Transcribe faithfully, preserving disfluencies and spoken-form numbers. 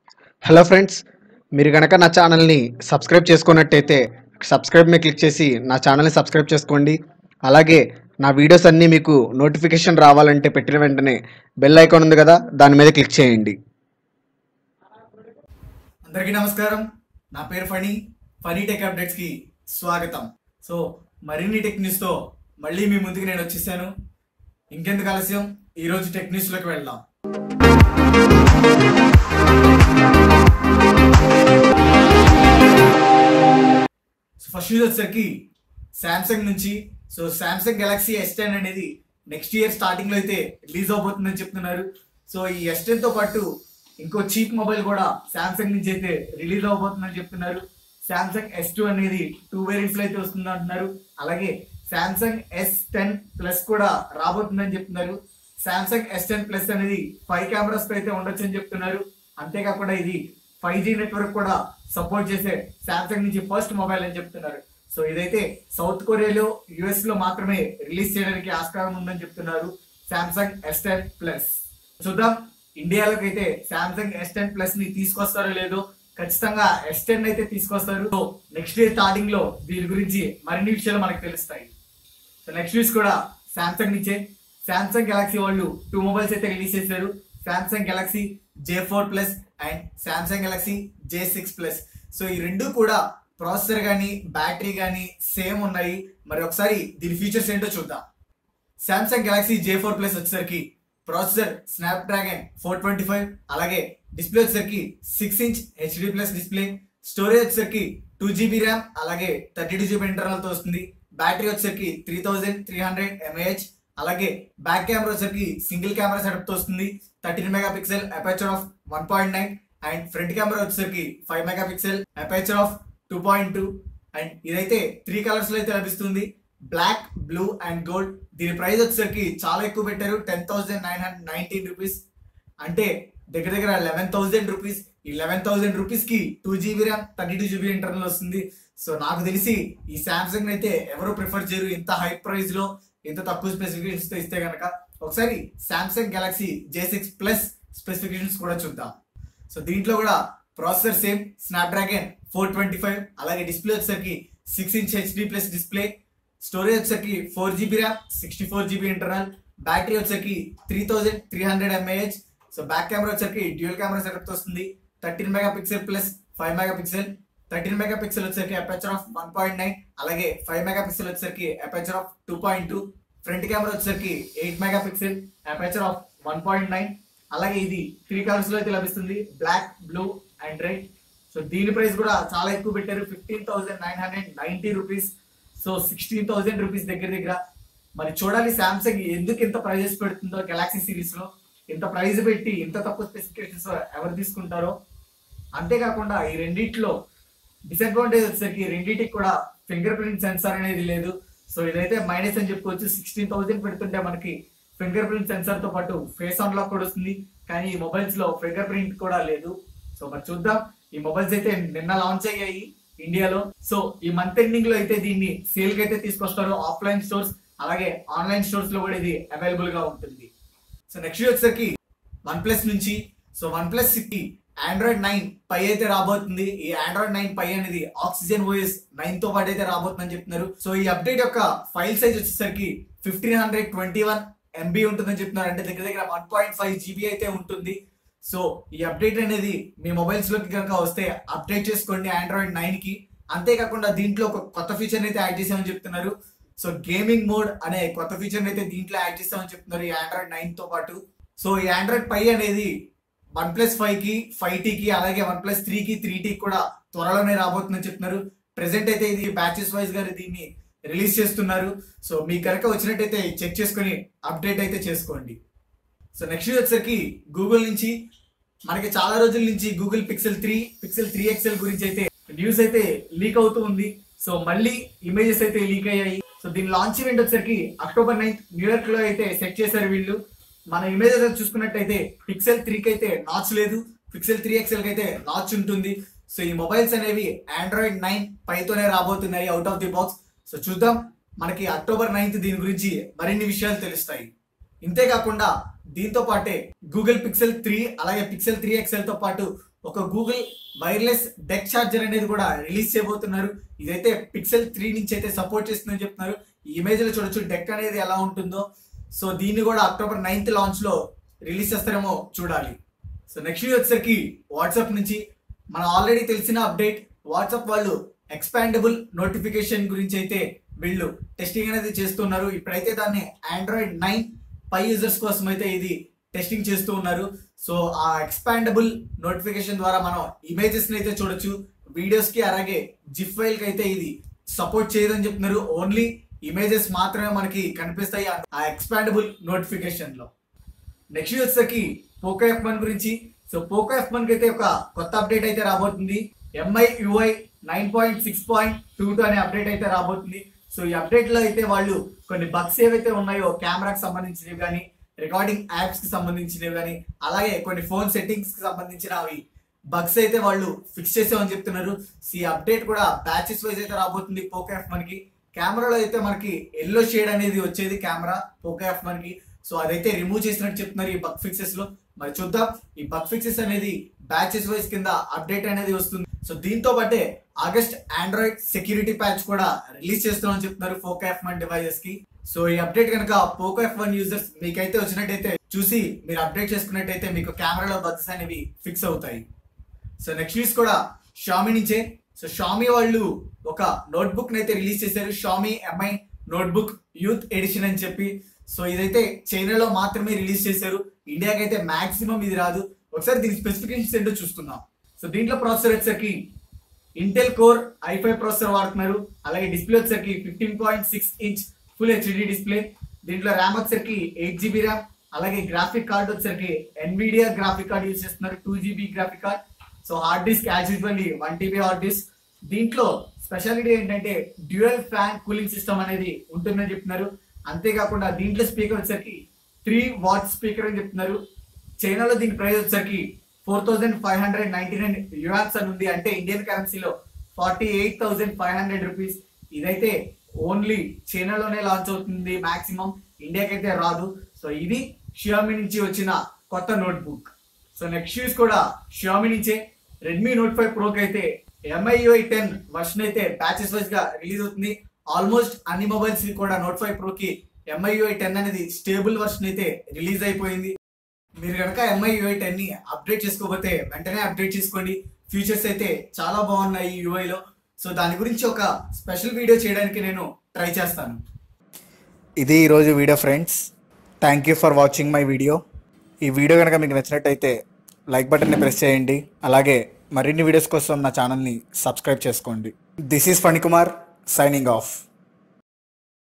Hello friends, మీరు కనుక నా ఛానల్ని సబ్స్క్రైబ్ చేసుకున్నట్టయితే సబ్స్క్రైబ్ మీద క్లిక్ చేసి నా ఛానల్ని సబ్స్క్రైబ్ చేసుకోండి. అలాగే నా వీడియోస్ అన్నీ మీకు నోటిఫికేషన్ రావాలంటే పెట్టిన వెంటనే బెల్ ఐకాన్ ఉంది కదా, దాని మీద క్లిక్ చేయండి. అందరికీ నమస్కారం. నా పేరు ఫణి. ఫనీ టెక్ అప్డేట్స్కి స్వాగతం. సో మరిన్ని టెక్ న్యూస్తో మళ్ళీ మీ ముందుకు నేను వచ్చేసాను. ఇంకెందుకు ఆలస్యం, ఈరోజు టెక్ న్యూస్లోకి వెళ్దాం. సో ఫస్ట్ న్యూస్ వచ్చేసరికి శాంసంగ్ నుంచి. So Samsung Galaxy S ten అనేది నెక్స్ట్ ఇయర్ స్టార్టింగ్లో అయితే రిలీజ్ అవబోతుందని చెప్తున్నారు. సో ఈ ఎస్ టెన్ తో పాటు ఇంకో చీప్ మొబైల్ కూడా శాంసంగ్ నుంచి అయితే రిలీజ్ అవబోతుందని చెప్తున్నారు. శాంసంగ్ ఎస్ టూ అనేది టూ వేరియంట్స్ లో అయితే వస్తుంది అంటున్నారు. అలాగే శాంసంగ్ ఎస్ టెన్ ప్లస్ కూడా రాబోతుందని చెప్తున్నారు. శాంసంగ్ ఎస్ టెన్ ప్లస్ అనేది ఫైవ్ కెమెరాస్ తో అయితే ఉండొచ్చు అని చెప్తున్నారు. అంతేకాకుండా ఇది ఫైవ్ జీ నెట్వర్క్ కూడా సపోర్ట్ చేసే శాంసంగ్ నుంచి ఫస్ట్ మొబైల్ అని చెప్తున్నారు. సో ఇదైతే సౌత్ కొరియాలో, యుఎస్ లో మాత్రమే రిలీజ్ చేయడానికి ఆస్కారం ఉందని చెప్తున్నారు. శాంసంగ్ ఎస్ టెన్ ప్లస్ చూద్దాం ఇండియాలోకి అయితే శాంసంగ్ ఎస్ టెన్ ప్లస్ ని తీసుకొస్తారో లేదో. ఖచ్చితంగా ఎస్ టెన్ అయితే తీసుకొస్తారు. సో నెక్స్ట్ ఇయర్ స్టార్టింగ్ లో దీని గురించి మరిన్ని విషయాలు మనకు తెలుస్తాయి. సో నెక్స్ట్ న్యూస్ కూడా శాంసంగ్ నుంచే. శాంసంగ్ గెలాక్సీ వాళ్ళు టూ మొబైల్స్ అయితే రిలీజ్ చేశారు. Samsung Galaxy J four plus and Samsung Galaxy J six plus. So ఈ రెండు కూడా ప్రాసెసర్ కానీ బ్యాటరీ కానీ సేమ్ ఉన్నాయి. మరి ఒకసారి దీని ఫీచర్స్ ఏంటో చూద్దాం. Samsung Galaxy J four plus వచ్చేసరికి processor Snapdragon four twenty five, అలాగే డిస్ప్లే వచ్చేసరికి six inch HD plus display. Storage వచ్చేసరికి టూ జీబీ ర్యామ్ అలాగే థర్టీ టూ జీబీ ఇంటర్నల్ తో వస్తుంది. బ్యాటరీ వచ్చేసరికి three thousand three hundred mAh. అలాగే బ్యాక్ కెమెరా వచ్చేసరికి సింగిల్ కెమెరా సెటప్ తో వస్తుంది. Thirteen mega pixel aperture of one point nine and front camera వచ్చేసరికి five mega pixel aperture of two point two. And ఇదైతే three colours లో అయితే లభిస్తుంది, black, blue and gold. దీని price వచ్చేసరికి చాలా ఎక్కువ పెట్టారు, ten thousand nine hundred nineteen rupees, అంటే దగ్గర దగ్గర లెవెన్ థౌసండ్ రూపీస్. ఈ లెవెన్ థౌసండ్ రూపీస్ కి two GB RAM thirty two GB internal వస్తుంది. సో నాకు తెలిసి ఈ శాంసంగ్ అయితే ఎవరు ప్రిఫర్ చేయరు ఇంత హై ప్రైస్ లో, ఇంత తక్కువ స్పెసిఫికేషన్స్ తో ఇస్తే కనుక. ఒకసారి Samsung Galaxy J six plus specifications కూడా చూద్దాం. సో దీంట్లో కూడా processor same Snapdragon four twenty five, అలాగే డిస్ప్లే వచ్చేసరికి six inch HD plus display. Storage వచ్చేసరికి four GB RAM sixty four GB internal. Battery వచ్చేసరికి three thousand three hundred mAh. So back camera వచ్చేసరికి dual camera setup వస్తుంది, thirteen mega pixel plus five mega pixel. Thirteen mega pixel వచ్చేసరికి aperture of one point nine, అలాగే five mega pixel వచ్చేసరికి aperture of two point two. Front camera వచ్చేసరికి eight mega pixel aperture of one point nine. అలాగే ఇది three colours లో అయితే లభిస్తుంది, black, blue and red. So దీని ప్రైస్ కూడా చాలా ఎక్కువ పెట్టారు, fifteen thousand nine hundred ninety rupees. So sixteen thousand rupees దగ్గర దగ్గర. మరి చూడాలి శాంసంగ్ ఎందుకు ఇంత ప్రైజెస్ పెడుతుందో గెలాక్సీ సిరీస్ లో. ఇంత ప్రైజ్ పెట్టి ఇంత తక్కువ స్పెసిఫికేషన్స్ ఎవరు తీసుకుంటారో. అంతేకాకుండా ఈ రెండిట్లో డిసడ్వాంటేజ్ వచ్చేసరికి రెండింటికి కూడా ఫింగర్ ప్రింట్ సెన్సార్ అనేది లేదు. సో ఇదైతే మైనస్ అని చెప్పుకోవచ్చు. సిక్స్టీన్ థౌసండ్ పెడుతుంటే మనకి ఫింగర్ ప్రింట్ సెన్సార్ తో పాటు ఫేస్ అన్లాక్ కూడా వస్తుంది, కానీ ఈ మొబైల్స్ లో ఫింగర్ ప్రింట్ కూడా లేదు. సో మరి చూద్దాం. ఈ మొబైల్స్ అయితే నిన్న లాంచ్ అయ్యాయి ఇండియాలో. సో ఈ మంత్ ఎండింగ్ లో అయితే దీన్ని సేల్ కి అయితే తీసుకొస్తారు. ఆఫ్లైన్ స్టోర్స్ అలాగే ఆన్లైన్ స్టోర్స్ లో కూడా ఇది అవైలబుల్ గా ఉంటుంది. సో నెక్స్ట్ వచ్చేసరికి వన్ ప్లస్ నుంచి. సో వన్ ప్లస్ కి ఆండ్రాయిడ్ నైన్ పై అయితే రాబోతుంది. ఈ ఆండ్రాయిడ్ నైన్ పై అనేది ఆక్సిజన్ ఓఎస్ నైన్ తో పాటు అయితే రాబోతుందని చెప్తున్నారు. సో ఈ అప్డేట్ యొక్క ఫైల్ సైజ్ వచ్చేసరికి fifteen hundred twenty one MB ఉంటుందని చెప్తున్నారు, అంటే దగ్గర దగ్గర వన్ పాయింట్ ఫైవ్ జీబీ అయితే ఉంటుంది. సో ఈ అప్డేట్ అనేది మీ మొబైల్స్ లోకి కనుక వస్తే అప్డేట్ చేసుకోండి ఆండ్రాయిడ్ నైన్ కి. అంతేకాకుండా దీంట్లో ఒక కొత్త ఫీచర్ అయితే యాడ్ చేసామని చెప్తున్నారు. సో గేమింగ్ మోడ్ అనే కొత్త ఫీచర్ అయితే దీంట్లో యాడ్ చేస్తామని చెప్తున్నారు ఈ ఆండ్రాయిడ్ నైన్ తో పాటు. సో ఈ ఆండ్రాయిడ్ పై అనేది వన్ ప్లస్ ఫైవ్ కి, ఫైవ్ టీ కి, అలాగే వన్ ప్లస్ త్రీ కి, త్రీ టీ కూడా త్వరలోనే రాబోతుందని చెప్తున్నారు. ప్రెసెంట్ అయితే ఇది బ్యాచెస్ వైజ్ గా దీన్ని రిలీజ్ చేస్తున్నారు. సో మీకు కనుక వచ్చినట్టయితే చెక్ చేసుకుని అప్డేట్ అయితే చేసుకోండి. సో నెక్స్ట్ వచ్చేసరికి గూగుల్ నుంచి. మనకి చాలా రోజుల నుంచి Google Pixel three, Pixel three XL గురించి అయితే న్యూస్ అయితే లీక్ అవుతూ ఉంది. సో మళ్ళీ ఇమేజెస్ అయితే లీక్ అయ్యాయి. సో దీని లాంచ్ ఈవెంట్ వచ్చేసరికి అక్టోబర్ నైన్త్ న్యూయార్క్ లో అయితే సెట్ చేశారు వీళ్ళు. మన ఇమేజెస్ చూసుకున్నట్టయితే పిక్సెల్ త్రీ కి అయితే నాచ్ లేదు, పిక్సెల్ త్రీ ఎక్స్ఎల్ కి అయితే నాచ్ ఉంటుంది. సో ఈ మొబైల్స్ అనేవి ఆండ్రాయిడ్ నైన్ పైతోనే రాబోతున్నాయి out of the box. So చూద్దాం, మనకి అక్టోబర్ నైన్త్ దీని గురించి మరిన్ని విషయాలు తెలుస్తాయి. ఇంతేకాకుండా దీంతో పాటే గూగుల్ పిక్సెల్ త్రీ అలాగే పిక్సెల్ త్రీ ఎక్స్ఎల్ తో పాటు ఒక గూగుల్ వైర్లెస్ డెక్ ఛార్జర్ అనేది కూడా రిలీజ్ చేయబోతున్నారు. ఇదైతే పిక్సెల్ త్రీ నుంచి అయితే సపోర్ట్ చేస్తుందని చెప్తున్నారు. ఈ ఇమేజ్ లో చూడొచ్చు డెక్ అనేది ఎలా ఉంటుందో. సో దీన్ని కూడా అక్టోబర్ నైన్త్ లాంచ్ లో రిలీజ్ చేస్తారేమో చూడాలి. సో నెక్స్ట్ వచ్చేసరికి వాట్సాప్ నుంచి మన ఆల్రెడీ తెలిసిన అప్డేట్. వాట్సాప్ వాళ్ళు ఎక్స్పాండబుల్ నోటిఫికేషన్ గురించి అయితే వీళ్ళు టెస్టింగ్ అనేది చేస్తున్నారు. ఇప్పుడైతే దాన్ని ఆండ్రాయిడ్ నైన్ పై యూజర్స్ కోసం అయితే ఇది టెస్టింగ్ చేస్తూ ఉన్నారు. సో ఆ ఎక్స్పాండబుల్ నోటిఫికేషన్ ద్వారా మనం ఇమేజెస్ ని అయితే చూడొచ్చు, వీడియోస్ కి అలాగే జిప్ ఫైల్ కి అయితే ఇది సపోర్ట్ చేయదని చెప్తున్నారు. ఓన్లీ ఇమేజెస్ మాత్రమే మనకి కనిపిస్తాయి ఆ ఎక్స్పాండబుల్ నోటిఫికేషన్ లో. నెక్స్ట్ వచ్చేసరికి పోకో ఎఫ్ వన్ గురించి. సో పోకో ఎఫ్ వన్ కి అయితే ఒక కొత్త అప్డేట్ అయితే రాబోతుంది. MI UI nine point six point two two అనే అప్డేట్ అయితే రాబోతుంది. సో ఈ అప్డేట్ లో అయితే వాళ్ళు కొన్ని బగ్స్ ఏవైతే ఉన్నాయో కెమెరాకి సంబంధించినవి కానీ, రికార్డింగ్ యాప్స్ కి సంబంధించినవి కానీ, అలాగే కొన్ని ఫోన్ సెట్టింగ్స్ కి సంబంధించిన అవి బగ్స్ అయితే వాళ్ళు ఫిక్స్ చేసామని చెప్తున్నారు. సో ఈ అప్డేట్ కూడా బ్యాచెస్ వైజ్ అయితే రాబోతుంది పోకో ఎఫ్ వన్ కి. కెమెరాలో అయితే మనకి ఎల్లో షేడ్ అనేది వచ్చేది కెమెరా పోకో ఎఫ్ వన్ కి. సో అదైతే రిమూవ్ చేసినట్టు చెప్తున్నారు ఈ బగ్ ఫిక్సెస్ లో. మరి చూద్దాం ఈ బగ్ ఫిక్సెస్ అనేది బ్యాచెస్ వైజ్ కింద అప్డేట్ అనేది వస్తుంది. సో దీంతో పాటే ఆగస్ట్ ఆండ్రాయిడ్ సెక్యూరిటీ ప్యాచ్ కూడా రిలీజ్ చేస్తామని చెప్తున్నారు పోకో ఎఫ్ వన్ డివైజెస్ కి. సో ఈ అప్డేట్ కనుక పోకో ఎఫ్ వన్ యూజర్స్ మీకైతే వచ్చినట్టయితే చూసి మీరు అప్డేట్ చేసుకున్నట్టయితే మీకు కెమెరాలో బగ్స్ అనేవి ఫిక్స్ అవుతాయి. సో నెక్స్ట్ న్యూస్ కూడా షామీ నుంచే. సో షామీ వాళ్ళు ఒక నోట్బుక్ అయితే రిలీజ్ చేశారు, Xiaomi MI notebook youth edition అని చెప్పి. సో ఇదైతే చైనాలో మాత్రమే రిలీజ్ చేశారు, ఇండియాకి అయితే మాక్సిమం ఇది రాదు. ఒకసారి దీని స్పెసిఫికేషన్స్ ఏంటో చూస్తున్నాం. సో దీంట్లో ప్రాసెసర్ వచ్చేసరికి Intel core i five processor వాడుతున్నారు. అలాగే డిస్ప్లే వచ్చేసరికి fifteen point six inch full HD display. దీంట్లో ర్యామ్ వచ్చేసరికి ఎయిట్ జీబీ ర్యామ్, అలాగే గ్రాఫిక్ కార్డ్ వచ్చేసరికి ఎన్విడియా గ్రాఫిక్ కార్డ్ యూజ్ చేస్తున్నారు, two GB graphic card. So hard disk as usually one TB hard disk. దీంట్లో speciality ఏంటంటే dual fan cooling system అనేది ఉంటుందని చెప్తున్నారు. అంతేకాకుండా దీంట్లో స్పీకర్ వచ్చేసరికి త్రీ వాట్ స్పీకర్ అని చెప్తున్నారు. చైనాలో దీని ప్రైస్ వచ్చేసరికి four thousand five hundred ninety nine yuans అని ఉంది, అంటే ఇండియన్ కరెన్సీలో forty eight thousand five hundred rupees. ఇదైతే ఓన్లీ చైనాలోనే లాంచ్ అవుతుంది, మాక్సిమం ఇండియాకి అయితే రాదు. సో ఇది షియోమి నుంచి వచ్చిన కొత్త నోట్బుక్. సో నెక్స్ట్ యూస్ కూడా షియోమి నుంచే. రెడ్మీ నోట్ ఫైవ్ ప్రోకి అయితే ఎంఐ యూఐ టెన్ వర్షన్ అయితే బ్యాచెస్ వైజ్ గా రిలీజ్ అవుతుంది. ఆల్మోస్ట్ అన్ని మొబైల్స్ కూడా నోట్ ఫైవ్ ప్రోకి ఎంఐ యూఐ టెన్ అనేది స్టేబుల్ వర్షన్ అయితే రిలీజ్ అయిపోయింది. మీరు కనుక ఎంఐ యూఐ టెన్ ని అప్డేట్ చేసుకోకపోతే వెంటనే అప్డేట్ చేసుకోండి. ఫీచర్స్ అయితే చాలా బాగున్నాయి ఈ యూఐలో. సో దాని గురించి ఒక స్పెషల్ వీడియో చేయడానికి నేను ట్రై చేస్తాను. ఇది ఈరోజు video friends. Thank you for watching my video. ఈ వీడియో కనుక మీకు నచ్చినట్టయితే లైక్ బటన్ని ప్రెస్ చేయండి. అలాగే మరిన్ని వీడియోస్ కోసం నా ఛానల్ని సబ్స్క్రైబ్ చేసుకోండి. This is Phanikumar signing of.